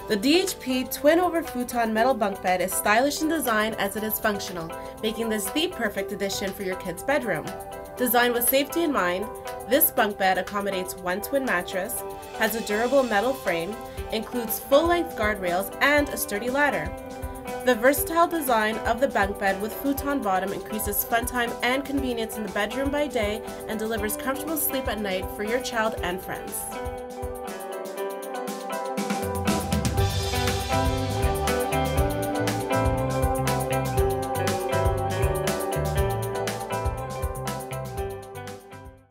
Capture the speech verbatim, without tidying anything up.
The D H P Twin-Over-Futon Metal Bunk Bed is stylish in design as it is functional, making this the perfect addition for your kid's bedroom. Designed with safety in mind, this bunk bed accommodates one twin mattress, has a durable metal frame, includes full-length guardrails, and a sturdy ladder. The versatile design of the bunk bed with futon bottom increases fun time and convenience in the bedroom by day and delivers comfortable sleep at night for your child and friends.